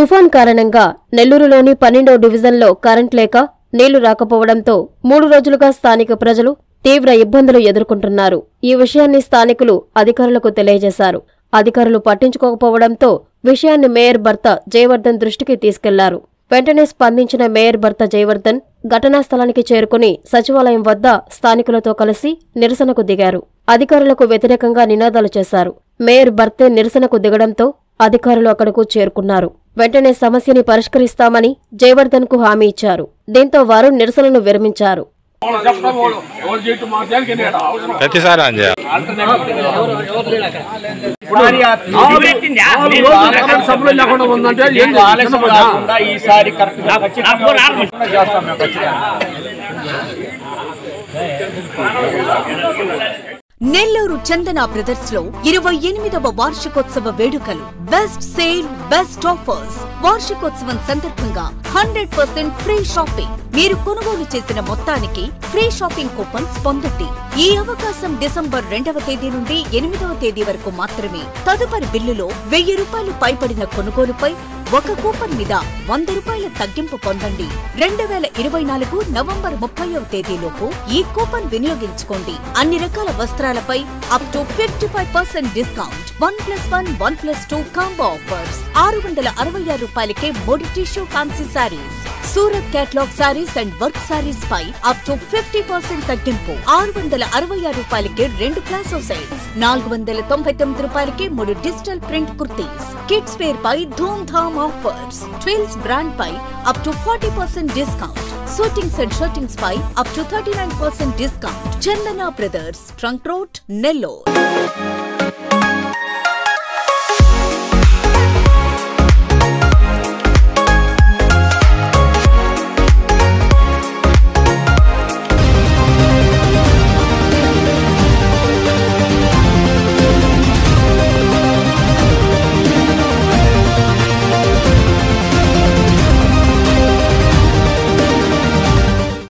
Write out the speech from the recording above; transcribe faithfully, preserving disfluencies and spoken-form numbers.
తుఫాన్ కారణంగా నెల్లూరులోని పన్నెండో డివిజన్లో కరెంట్ లేక నీళ్లు రాకపోవడంతో మూడు రోజులుగా స్థానిక ప్రజలు తీవ్ర ఇబ్బందులు ఎదుర్కొంటున్నారు. ఈ విషయాన్ని స్థానికులు అధికారులకు తెలియజేశారు. అధికారులు పట్టించుకోకపోవడంతో విషయాన్ని మేయర్ భర్త జయవర్ధన్ దృష్టికి తీసుకెళ్లారు. వెంటనే స్పందించిన మేయర్ భర్త జయవర్ధన్ ఘటనా స్థలానికి చేరుకుని సచివాలయం వద్ద స్థానికులతో కలిసి నిరసనకు దిగారు. అధికారులకు వ్యతిరేకంగా నినాదాలు చేశారు. మేయర్ భర్తే నిరసనకు దిగడంతో అధికారులు అక్కడకు చేరుకున్నారు. వెంటనే సమస్యని పరిష్కరిస్తామని జయవర్ధన్ కు హామీ ఇచ్చారు. దీంతో వారు నిరసనను విరమించారు. నెల్లూరు చందన బ్రదర్స్ లో ఇరవై ఎనిమిదవ వార్షికోత్సవ వేడుకలు. Best sale, best offers. వార్షికోత్సవం సందర్భంగా హండ్రెడ్ పర్సెంట్ ఫ్రీ షాపింగ్. మీరు కొనుగోలు చేసిన మొత్తానికి ఫ్రీ షాపింగ్ కూపన్స్ పొందండి. ఈ అవకాశం డిసెంబర్ రెండవ తేదీ నుండి ఎనిమిదవ తేదీ వరకు మాత్రమే. తదుపరి బిల్లులో వెయ్యి రూపాయలు పైబడిన కొనుగోలుపై ఒక కూపన్ మీద వంద రూపాయల తగ్గింపు పొందండి. రెండు వేల ఇరవై నాలుగు నవంబర్ ముప్పైవ తేదీలోపు ఈ కూపన్ వినియోగించుకోండి. అన్ని రకాల వస్త్రాలపై up to fifty five percent discount. One plus one one plus two combo offers. ఆరు వందల అరవై ఆరు రూపాయలకే మూడు tissue fancy sarees. Surat catalogue sarees and work sarees పై అప్ టు ఫిఫ్టీ పర్సెంట్ తగ్గింపు. ఆరు వందల అరవై ఆరు రూపాయలకే రెండు ప్లాసో సెట్స్. నాలుగు వందల తొంభై తొమ్మిది రూపాయలకే మూడు digital print kurtis. Kids wear పై ధూమ్ ధామ్ ఆఫర్స్. ట్విల్స్ బ్రాండ్ పై up to forty percent discount. Shootings and shirtings పై up to thirty nine percent discount. Chandana brothers, trunk road, Nellore.